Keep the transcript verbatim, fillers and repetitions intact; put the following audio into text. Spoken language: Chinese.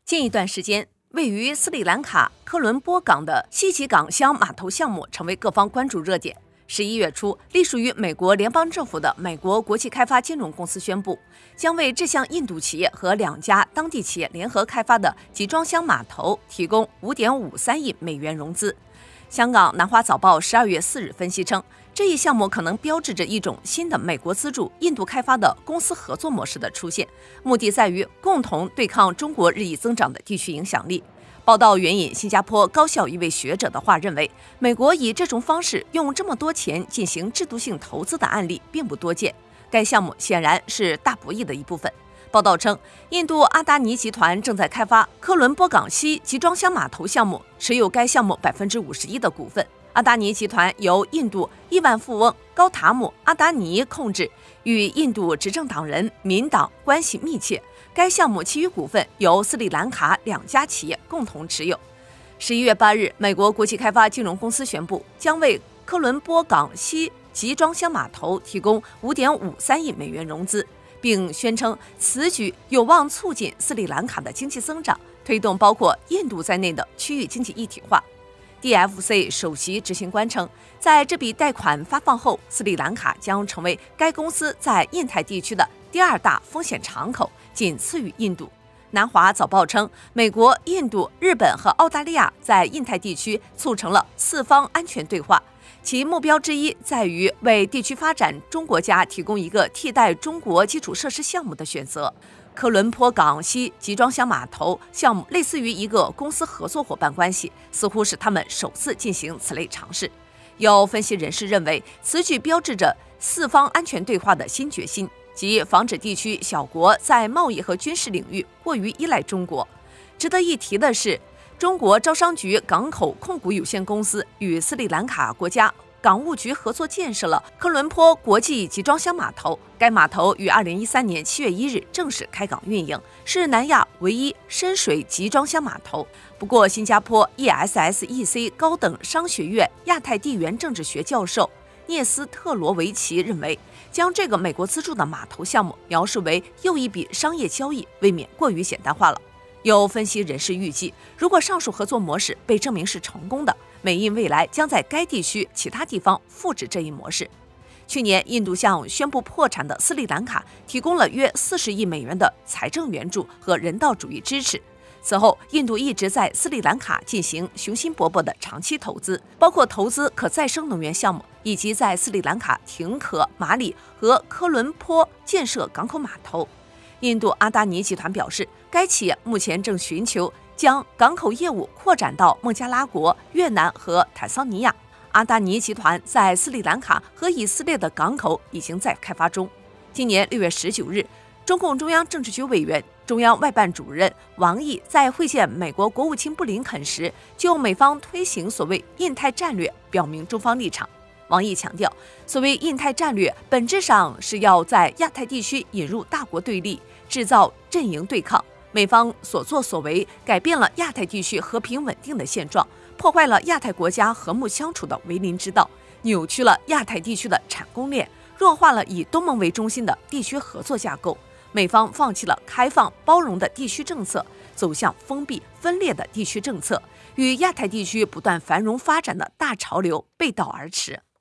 近一段时间，位于斯里兰卡科伦坡港的西集装箱码头项目成为各方关注热点。十一月初，隶属于美国联邦政府的美国国际开发金融公司宣布，将为这项印度企业和两家当地企业联合开发的集装箱码头提供 五点五三亿美元融资。香港南华早报十二月四日分析称，这一项目可能标志着一种新的美国资助印度开发的公司合作模式的出现，目的在于共同对抗中国日益增长的地区影响力。报道援引新加坡高校一位学者的话认为，美国以这种方式用这么多钱进行制度性投资的案例并不多见，该项目显然是大博弈的一部分。报道称，印度阿达尼集团正在开发科伦坡港西集装箱码头项目，持有该项目 百分之五十一 的股份。阿达尼集团由印度亿万富翁高塔姆·阿达尼控制，与印度执政党人民党关系密切。该项目其余股份由斯里兰卡两家企业共同持有。十一月八日，美国国际开发金融公司宣布，将为科伦坡港西集装箱码头提供 五点五三亿美元融资，并宣称此举有望促进斯里兰卡的经济增长，推动包括印度在内的区域经济一体化。D F C 首席执行官称，在这笔贷款发放后，斯里兰卡将成为该公司在印太地区的第二大风险敞口，仅次于印度。南华早报称，美国、印度、日本和澳大利亚在印太地区促成了四方安全对话，其目标之一在于为地区发展中国家提供一个替代中国基础设施项目的选择。科伦坡港西集装箱码头项目类似于一个公司合作伙伴关系，似乎是他们首次进行此类尝试。有分析人士认为，此举标志着四方安全对话的新决心，即防止地区小国在贸易和军事领域过于依赖中国。值得一提的是，中国招商局港口控股有限公司与斯里兰卡国家港务局合作建设了科伦坡国际集装箱码头。该码头于二零一三年七月一日正式开港运营，是南亚唯一深水集装箱码头。不过，新加坡 E S S E C 高等商学院亚太地缘政治学教授涅斯特罗维奇认为，将这个美国资助的码头项目描述为又一笔商业交易，未免过于简单化了。有分析人士预计，如果上述合作模式被证明是成功的，美印未来将在该地区其他地方复制这一模式。去年，印度向宣布破产的斯里兰卡提供了约四十亿美元的财政援助和人道主义支持。此后，印度一直在斯里兰卡进行雄心勃勃的长期投资，包括投资可再生能源项目，以及在斯里兰卡停壳马里和科伦坡建设港口码头。印度阿达尼集团表示，该企业目前正寻求将港口业务扩展到孟加拉国、越南和坦桑尼亚。阿达尼集团在斯里兰卡和以色列的港口已经在开发中。今年六月十九日，中共中央政治局委员、中央外办主任王毅在会见美国国务卿布林肯时，就美方推行所谓印太战略表明中方立场。王毅强调，所谓印太战略本质上是要在亚太地区引入大国对立，制造阵营对抗。美方所作所为改变了亚太地区和平稳定的现状，破坏了亚太国家和睦相处的为邻之道，扭曲了亚太地区的产供链，弱化了以东盟为中心的地区合作架构。美方放弃了开放包容的地区政策，走向封闭分裂的地区政策，与亚太地区不断繁荣发展的大潮流背道而驰。